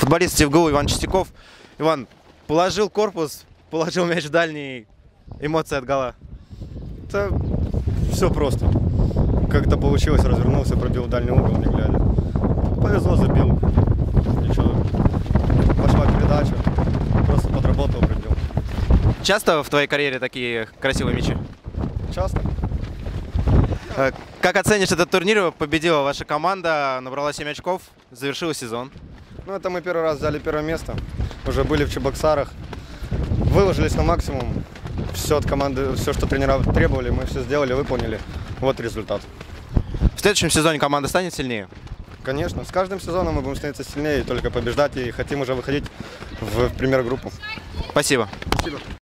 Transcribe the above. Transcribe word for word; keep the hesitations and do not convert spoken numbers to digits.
Футболист ТифГУ Иван Чистяков. Иван, положил корпус, положил мяч в дальний. Эмоции от гола. Это все просто. Как это получилось, развернулся, пробил в дальний угол, не глядя. Повезло, забил. Ничего. Пошла передача. Просто подработал, пробил. Часто в твоей карьере такие красивые мячи? Часто. Как оценишь этот турнир? Победила ваша команда, набрала семь очков, завершила сезон. Ну, это мы первый раз взяли первое место. Уже были в Чебоксарах. Выложились на максимум. Все от команды, все, что тренера требовали, мы все сделали, выполнили. Вот результат. В следующем сезоне команда станет сильнее? Конечно. С каждым сезоном мы будем становиться сильнее, и только побеждать, и хотим уже выходить в премьер-группу. Спасибо. Спасибо.